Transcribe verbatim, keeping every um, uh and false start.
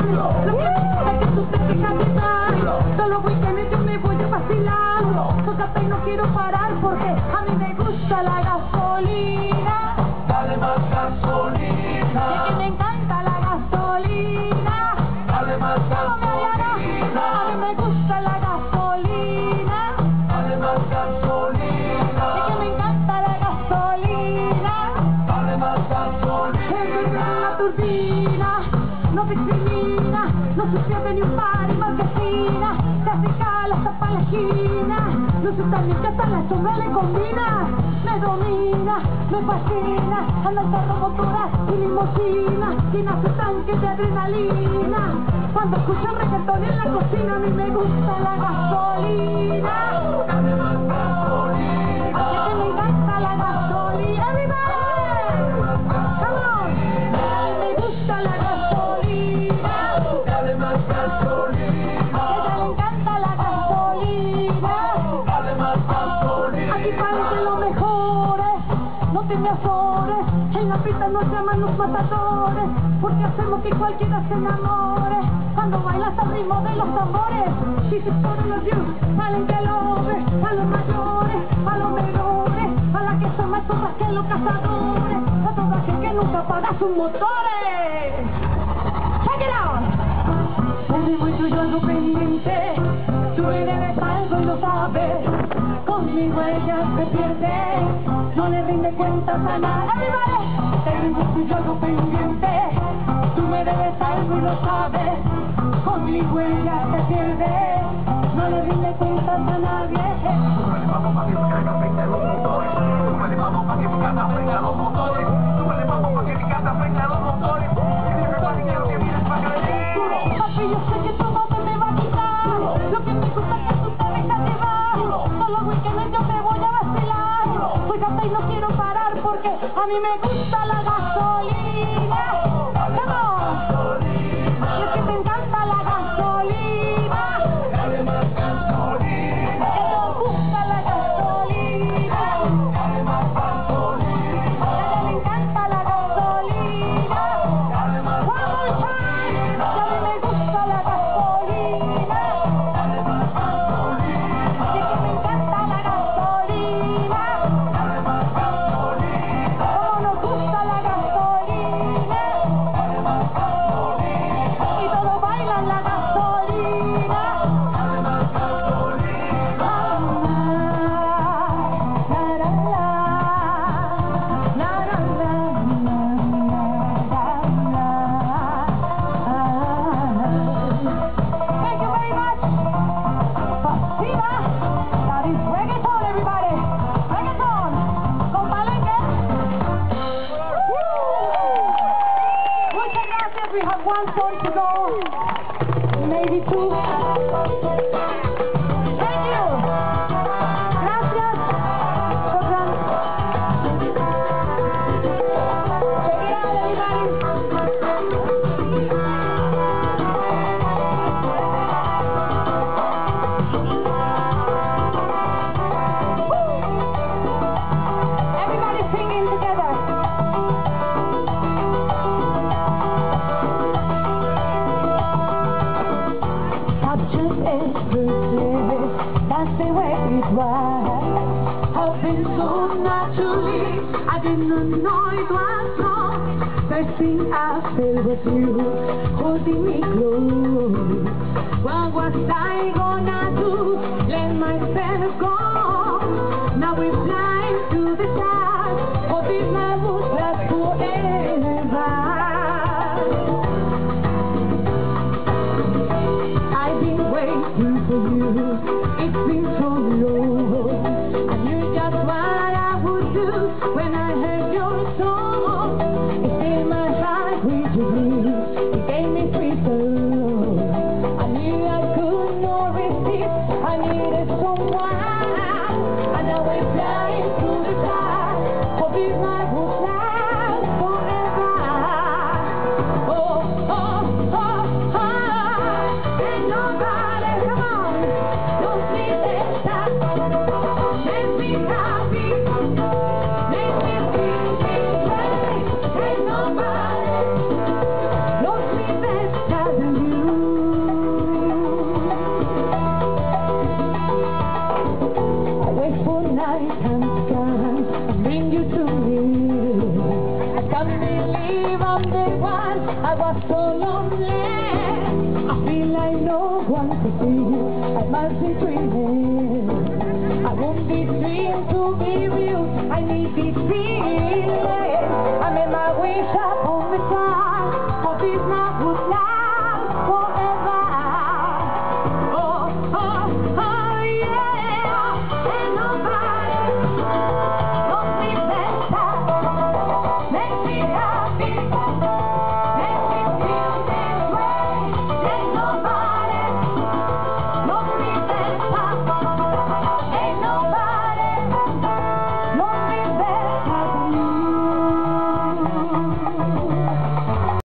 Lo que es que tú te quejas de mal. Todos los weekends yo me voy a vacilar. Tócate y no quiero parar porque a mí me gusta la gasolina. Dale más gasolina. Y que me encanta la gasolina. Dale más gasolina. A mí me gusta la gasolina. Dale más gasolina. Y que me encanta la gasolina. Dale más gasolina. La turbina no discrimina, no se pierde ni un par en marquesina. Se hace cala hasta pa' la esquina. No se también que hasta la sombra le combina. Me domina, me fascina. Anda en carro, motora y limosina. Llena su tanque de adrenalina. Cuando escucho reggaetón en la cocina, a mí me gusta la gasolina. Dale más gasolina. Así que me encanta la gasolina. Everybody, come on. A mí me gusta la gasolina. Dale más gasolina. A ella le encanta la gasolina. Dale más gasolina. Aquí parece lo mejores, no te me azores. En la pista nos llaman los matadores, porque hacemos que cualquiera se enamore. Cuando bailas al ritmo de los tambores, this is for all of you, salen que lovers, a los mayores, a los menores, a las que son más zorras que los cazadores, a todas las que nunca apagan sus motores. Check it out. Desde muy tuyo algo pendiente, tú eres algo y lo sabes. Conmigo ella se pierde, no le rinde cuentas a nadie. Everybody, tengo tuyo algo pendiente, tú me debes algo y lo sabes. Conmigo ella se pierde, no le rinde cuentas a nadie. Súbele vamos pa' que mi casa prenda los motores. Súbele vamos pa' que mi casa prenda los motores. Súbele vamos pa' que mi casa prenda los motores. Y dime pa' que quiero que vienes pa' acá. Papi, yo sé que todo te me va a quitar. Lo que me gusta es que tú te dejas llevar. Todos los weekends yo me voy a vacilar. Fíjate y no quiero parar porque a mí me gusta la gasolina. Come on. Y es que te encanta la gasolina. Dale más gasolina. Que nos gusta la gasolina. Dale más gasolina. A ella le encanta la gasolina. Dale más One more time. Y a mí me gusta la gasolina. Dale más gasolina. Y es que me encanta la gasolina. Dale más gasolina. Como nos gusta la gasolina. Dale más gasolina. Y todos bailan la gasolina. Dale más gasolina. Thank you very much. Pasiva. That is reggaeton, everybody. Reggaeton. Con Palenque. Muchas gracias. We have one song to go. Maybe two. Thank you. Gracias. Shukran. Check it out, everybody. Everybody singing together. Touches every day, that's the way it was. Happened so naturally, I didn't know it was wrong. First thing I felt was you holding me close. What was I gonna do? Let myself go. Now we're flying to the stars. Oh, this love will last forever. I've been waiting for you. It's been so long. I knew just what I would do when I heard your song. It filled my heart with your bliss. It gave me freedom. I knew I could not resist. I needed someone. And now we're flying through the sky. For this night will last forever. Oh, oh, oh, oh. And nobody, come on, don't leave it. are so lonely. I feel like no one to see. I must be dreaming. I won't be dreaming to be real. I need this feeling. I'm in my wish up on the top.